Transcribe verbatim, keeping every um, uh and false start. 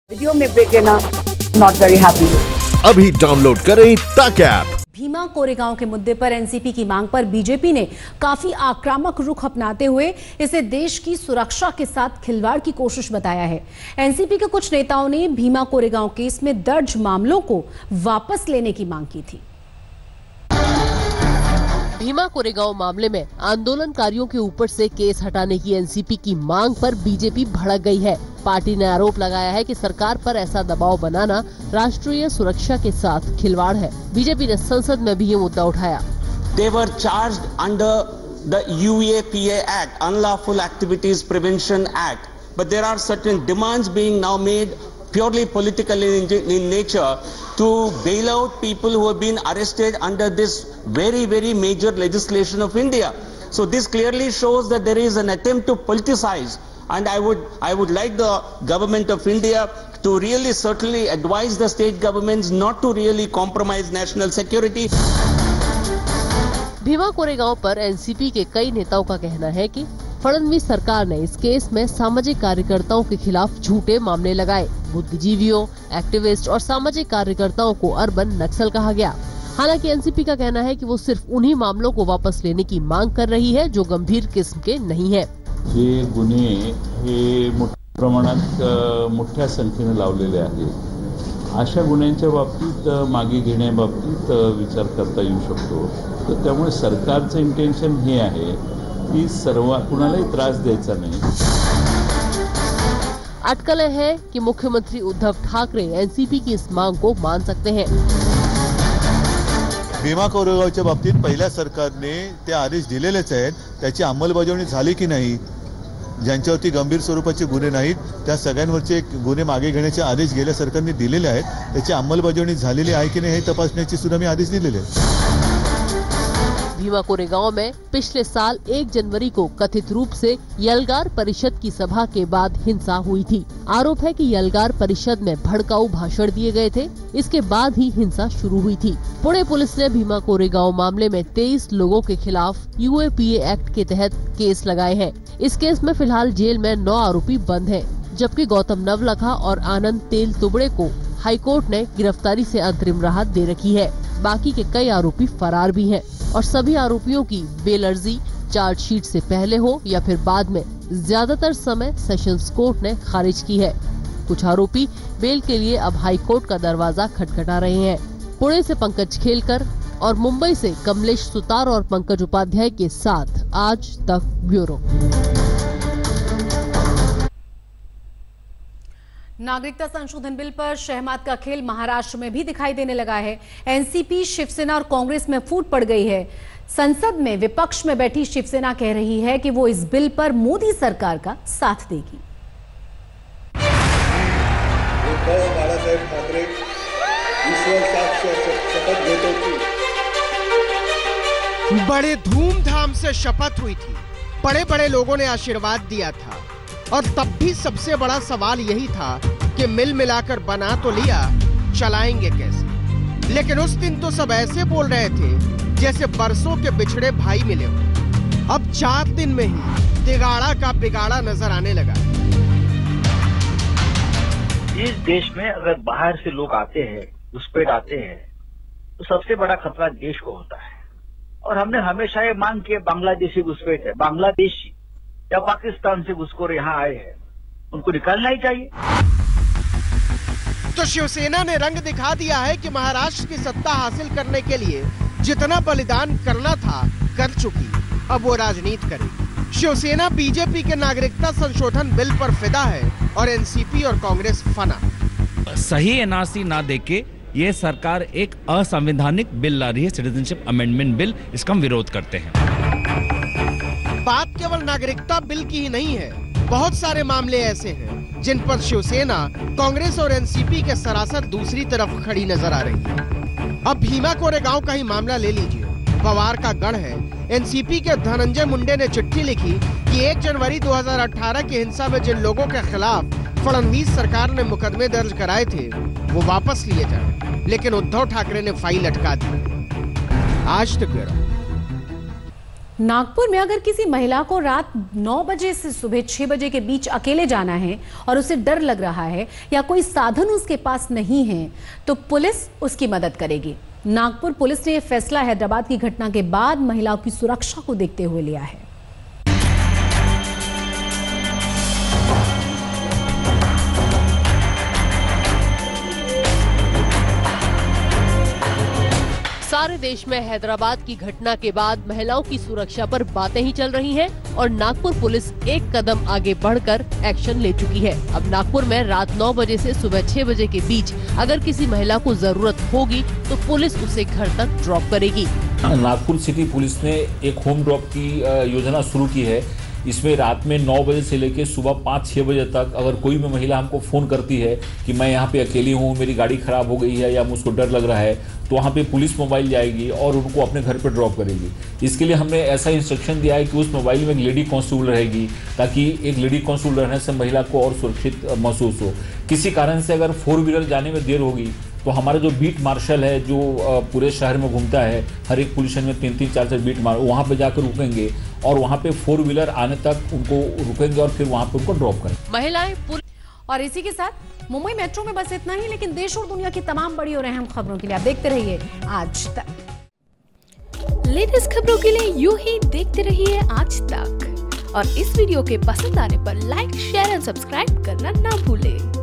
Video में break लेना not very happy. अभी डाउनलोड करें तक ऐप। भीमा कोरेगांव के मुद्दे पर एनसीपी की मांग पर बीजेपी ने काफी आक्रामक रुख अपनाते हुए इसे देश की सुरक्षा के साथ खिलवाड़ की कोशिश बताया है। एनसीपी के कुछ नेताओं ने भीमा कोरेगांव केस में दर्ज मामलों को वापस लेने की मांग की थी। भीमा कोरेगांव मामले में आंदोलनकारियों के ऊपर से केस हटाने की एनसीपी की मांग पर बीजेपी भड़क गई है। पार्टी ने आरोप लगाया है कि सरकार पर ऐसा दबाव बनाना राष्ट्रीय सुरक्षा के साथ खिलवाड़ है। बीजेपी ने संसद में भी ये मुद्दा उठाया। They were charged under the U A P A Act, Unlawful Activities Prevention Act, but there are certain demands being now made purely political in, in nature to bail out people who have been arrested under this very very major legislation of India. So this clearly shows that there is an attempt to politicize, and I would I would like the government of India to really certainly advise the state governments not to really compromise national security. Bhima Koregaon पर NCP के कई नेताओं का कहना है कि फडणवीस सरकार ने इस केस में सामाजिक कार्यकर्ताओं के खिलाफ झूठे मामले लगाए। बुद्धिजीवियों, एक्टिविस्ट और सामाजिक कार्यकर्ताओं को अर्बन नक्सल कहा गया। हालांकि एनसीपी का कहना है कि वो सिर्फ उन्हीं मामलों को वापस लेने की मांग कर रही है जो गंभीर किस्म के नहीं है। हे गुन्हे हे मोठ्या प्रमाणात मोठ्या संख्येने लावलेले आहेत। अशा गुन्ह्यांच्या बाबतीत मागे घेण्याबाबतीत विचार करता येऊ शकतो। तर त्यामुळे सरकारचं इंटेन्शन हे आहे की सर्व कुणालाही त्रास द्यायचा नाही। अटकलें है कि मुख्यमंत्री उद्धव ठाकरे एनसीपी की इस मांग को मान सकते हैं। भीमा कोरेगावच्या बाबतीत पहिल्या सरकारने ते आदेश दिलेलेच आहेत, त्याची अंमलबजावणी झाली की नाही, ज्यांच्यावरती गंभीर स्वरूपाचे गुन्हे नाहीत त्या सगळ्यांवरचे गुन्हे मागे घेण्याचे आदेश गेल्या सरकारने दिलेले आहेत, त्याची अंमलबजावणी झालेली आहे की नाही हे तपासण्याची सुद्धा मी आदेश दिलेले आहेत। भीमा कोरेगांव में पिछले साल एक जनवरी को कथित रूप से यलगार परिषद की सभा के बाद हिंसा हुई थी। आरोप है कि यलगार परिषद में भड़काऊ भाषण दिए गए थे। इसके बाद ही हिंसा शुरू हुई थी। पुणे पुलिस ने भीमा कोरेगांव मामले में तेईस लोगों के खिलाफ U A P A act के तहत केस लगाए हैं। इस केस में फिलहाल जेल में नौ आरोपी बंद हैं, जबकि गौतम नवलखा और आनंद तेल तुबड़े को हाईकोर्ट ने गिरफ्तारी से अंतरिम राहत दे रखी है। बाकी के कई आरोपी फरार भी हैं और सभी आरोपियों की बेल अर्जी चार्जशीट से पहले हो या फिर बाद में ज्यादातर समय सेशंस कोर्ट ने खारिज की है। कुछ आरोपी बेल के लिए अब हाई कोर्ट का दरवाजा खटखटा रहे हैं। पुणे से पंकज खेलकर और मुंबई से कमलेश सुतार और पंकज उपाध्याय के साथ आज तक ब्यूरो। नागरिकता संशोधन बिल पर शहमात का खेल महाराष्ट्र में भी दिखाई देने लगा है। एनसीपी, शिवसेना और कांग्रेस में फूट पड़ गई है। संसद में विपक्ष में बैठी शिवसेना कह रही है कि वो इस बिल पर मोदी सरकार का साथ देगी। बाळासाहेब ठाकरे शपथ घेतो की बड़े धूमधाम से शपथ हुई थी। बड़े बड़े लोगों ने आशीर्वाद दिया था और तब भी सबसे बड़ा सवाल यही था कि मिल मिलाकर बना तो लिया, चलाएंगे कैसे। लेकिन उस दिन तो सब ऐसे बोल रहे थे जैसे बरसों के बिछड़े भाई मिले हो। अब चार दिन में ही तिगाड़ा का बिगाड़ा नजर आने लगा। इस देश में अगर बाहर से लोग आते हैं, घुसपैठ आते हैं, तो सबसे बड़ा खतरा देश को होता है। और हमने हमेशा ये मांग की बांग्लादेशी घुसपैठ है, बांग्लादेशी या पाकिस्तान से घुसखोर यहाँ आए हैं, उनको निकालना ही चाहिए। तो शिवसेना ने रंग दिखा दिया है कि महाराष्ट्र की सत्ता हासिल करने के लिए जितना बलिदान करना था कर चुकी, अब वो राजनीति करेगी। शिवसेना बीजेपी के नागरिकता संशोधन बिल पर फिदा है और एनसीपी और कांग्रेस फना। सही एनआरसी ना देके ये सरकार एक असंवैधानिक बिल ला रही है, सिटीजनशिप अमेंडमेंट बिल। इसका हम विरोध करते हैं। बात केवल नागरिकता बिल की ही नहीं है, बहुत सारे मामले ऐसे हैं जिन पर शिवसेना, कांग्रेस और एनसीपी के सरासर दूसरी तरफ खड़ी नजर आ रही है। अब भीमा कोरेगांव का ही मामला ले लीजिए। पवार का गढ़ है। एनसीपी के धनंजय मुंडे ने चिट्ठी लिखी कि एक जनवरी दो हज़ार अठारह की हिंसा में जिन लोगों के खिलाफ फडणवीस सरकार ने मुकदमे दर्ज कराए थे वो वापस लिए जाए, लेकिन उद्धव ठाकरे ने फाइल अटका दी। आज तक नागपुर में अगर किसी महिला को रात नौ बजे से सुबह छह बजे के बीच अकेले जाना है और उसे डर लग रहा है या कोई साधन उसके पास नहीं है तो पुलिस उसकी मदद करेगी। नागपुर पुलिस ने यह फैसला हैदराबाद की घटना के बाद महिलाओं की सुरक्षा को देखते हुए लिया है। सारे देश में हैदराबाद की घटना के बाद महिलाओं की सुरक्षा पर बातें ही चल रही हैं और नागपुर पुलिस एक कदम आगे बढ़कर एक्शन ले चुकी है। अब नागपुर में रात नौ बजे से सुबह छह बजे के बीच अगर किसी महिला को जरूरत होगी तो पुलिस उसे घर तक ड्रॉप करेगी। नागपुर सिटी पुलिस ने एक होम ड्रॉप की योजना शुरू की है। इसमें रात में नौ बजे से लेकर सुबह पाँच छः बजे तक अगर कोई भी महिला हमको फ़ोन करती है कि मैं यहाँ पे अकेली हूँ, मेरी गाड़ी ख़राब हो गई है या मुझको डर लग रहा है, तो वहाँ पे पुलिस मोबाइल जाएगी और उनको अपने घर पे ड्रॉप करेगी। इसके लिए हमने ऐसा इंस्ट्रक्शन दिया है कि उस मोबाइल में एक लेडी कांस्टेबल रहेगी ताकि एक लेडी कांस्टेबल रहने से महिला को और सुरक्षित महसूस हो। किसी कारण से अगर फोर व्हीलर जाने में देर होगी तो हमारा जो बीट मार्शल है जो पूरे शहर में घूमता है, हर एक पुलिस में तीन तीन चार चार बीट मार वहाँ पे जाकर रुकेंगे और वहाँ पे फोर व्हीलर आने तक उनको रुकेंगे और फिर वहाँ पे उनको ड्रॉप करेंगे। महिलाएं और इसी के साथ मुंबई मेट्रो में बस इतना ही, लेकिन देश और दुनिया की तमाम बड़ी और अहम खबरों के लिए आप देखते रहिए आज तक। लेटेस्ट खबरों के लिए यूं ही देखते रहिए आज तक और इस वीडियो के पसंद आने पर लाइक, शेयर एंड सब्सक्राइब करना ना भूलें।